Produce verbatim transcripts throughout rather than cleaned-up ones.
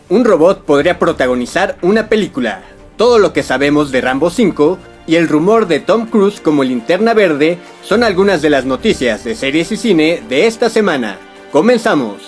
un robot podría protagonizar una película, todo lo que sabemos de Rambo cinco y el rumor de Tom Cruise como Linterna Verde son algunas de las noticias de series y cine de esta semana. ¡Comenzamos!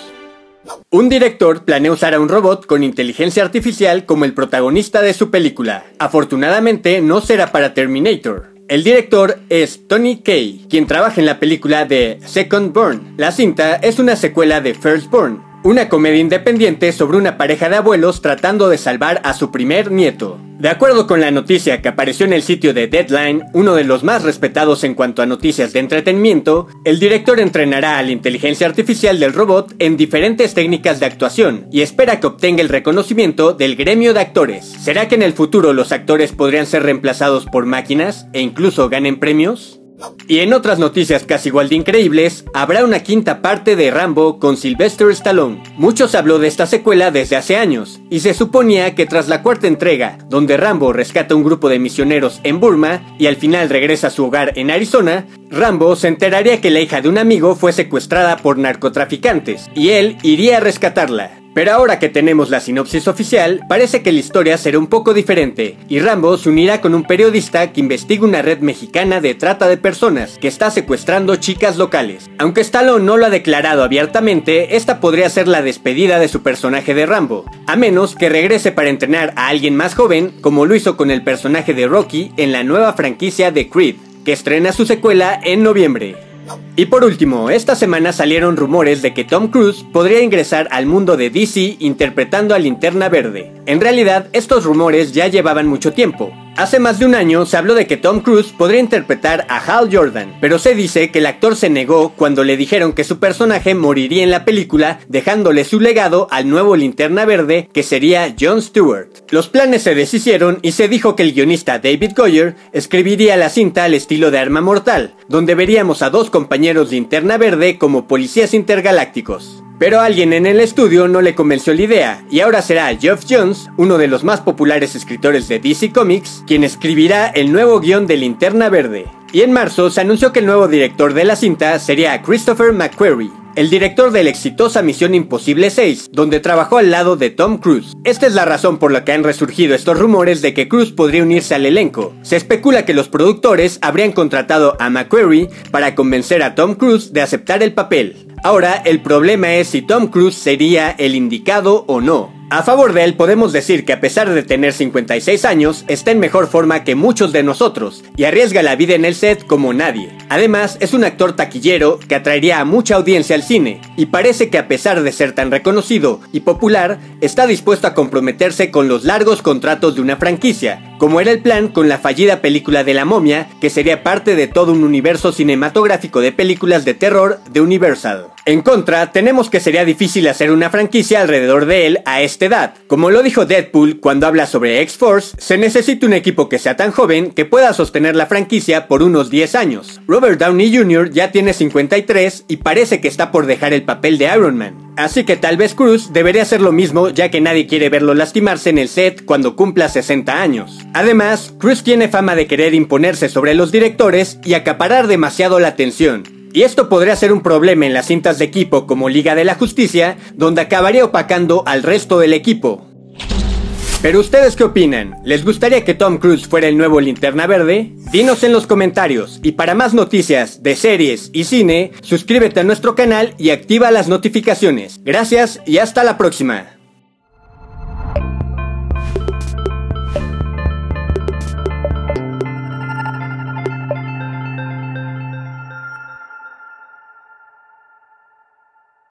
Un director planea usar a un robot con inteligencia artificial como el protagonista de su película. Afortunadamente no será para Terminator. El director es Tony Kaye, quien trabaja en la película de Second Born. La cinta es una secuela de First Born, una comedia independiente sobre una pareja de abuelos tratando de salvar a su primer nieto. De acuerdo con la noticia que apareció en el sitio de Deadline, uno de los más respetados en cuanto a noticias de entretenimiento, el director entrenará a la inteligencia artificial del robot en diferentes técnicas de actuación y espera que obtenga el reconocimiento del gremio de actores. ¿Será que en el futuro los actores podrían ser reemplazados por máquinas e incluso ganen premios? Y en otras noticias casi igual de increíbles, habrá una quinta parte de Rambo con Sylvester Stallone. Mucho se habló de esta secuela desde hace años, y se suponía que tras la cuarta entrega, donde Rambo rescata un grupo de misioneros en Burma y al final regresa a su hogar en Arizona, Rambo se enteraría que la hija de un amigo fue secuestrada por narcotraficantes, y él iría a rescatarla. Pero ahora que tenemos la sinopsis oficial, parece que la historia será un poco diferente, y Rambo se unirá con un periodista que investiga una red mexicana de trata de personas que está secuestrando chicas locales. Aunque Stallone no lo ha declarado abiertamente, esta podría ser la despedida de su personaje de Rambo, a menos que regrese para entrenar a alguien más joven, como lo hizo con el personaje de Rocky en la nueva franquicia de Creed, que estrena su secuela en noviembre. Y por último, esta semana salieron rumores de que Tom Cruise podría ingresar al mundo de D C interpretando a Linterna Verde. En realidad, estos rumores ya llevaban mucho tiempo. Hace más de un año se habló de que Tom Cruise podría interpretar a Hal Jordan, pero se dice que el actor se negó cuando le dijeron que su personaje moriría en la película, dejándole su legado al nuevo Linterna Verde, que sería Jon Stewart. Los planes se deshicieron y se dijo que el guionista David Goyer escribiría la cinta al estilo de Arma Mortal, donde veríamos a dos compañeros Linterna Verde como policías intergalácticos. Pero alguien en el estudio no le convenció la idea, y ahora será Geoff Johns, uno de los más populares escritores de D C Comics, quien escribirá el nuevo guión de Linterna Verde. Y en marzo se anunció que el nuevo director de la cinta sería Christopher McQuarrie, el director de la exitosa Misión Imposible seis, donde trabajó al lado de Tom Cruise. Esta es la razón por la que han resurgido estos rumores de que Cruise podría unirse al elenco. Se especula que los productores habrían contratado a McQuarrie para convencer a Tom Cruise de aceptar el papel. Ahora, el problema es si Tom Cruise sería el indicado o no. A favor de él podemos decir que a pesar de tener cincuenta y seis años, está en mejor forma que muchos de nosotros y arriesga la vida en el set como nadie. Además, es un actor taquillero que atraería a mucha audiencia al cine, y parece que a pesar de ser tan reconocido y popular, está dispuesto a comprometerse con los largos contratos de una franquicia, como era el plan con la fallida película de La Momia, que sería parte de todo un universo cinematográfico de películas de terror de Universal. En contra, tenemos que sería difícil hacer una franquicia alrededor de él a esta edad. Como lo dijo Deadpool cuando habla sobre X-Force, se necesita un equipo que sea tan joven que pueda sostener la franquicia por unos diez años. Robert Downey junior ya tiene cincuenta y tres y parece que está por dejar el papel de Iron Man. Así que tal vez Cruise debería hacer lo mismo, ya que nadie quiere verlo lastimarse en el set cuando cumpla sesenta años. Además, Cruise tiene fama de querer imponerse sobre los directores y acaparar demasiado la atención. Y esto podría ser un problema en las cintas de equipo como Liga de la Justicia, donde acabaría opacando al resto del equipo. Pero ¿ustedes qué opinan? ¿Les gustaría que Tom Cruise fuera el nuevo Linterna Verde? Dinos en los comentarios, y para más noticias de series y cine, suscríbete a nuestro canal y activa las notificaciones. Gracias y hasta la próxima.